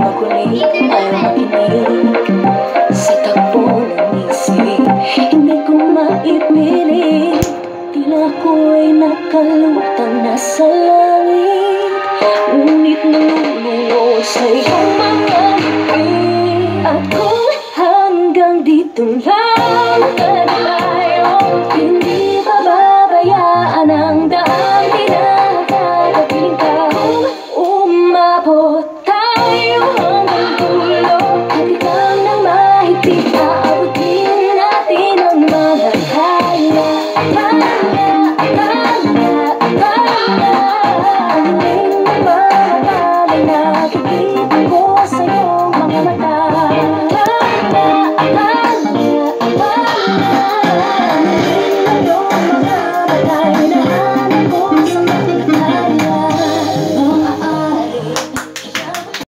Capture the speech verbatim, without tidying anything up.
makulit, ayaw makinig sa takbo ng isip. Hindi ko maipilit, tila ko'y nakalutang nasa langit, ngunit nalulunod sa iyong mga ngiti. Ako hanggang dito lang tayo, hindi pababayaan ang daan, dinadadating ka. Umabot tayo hanggang dulo, at ikaw nang mahigpit.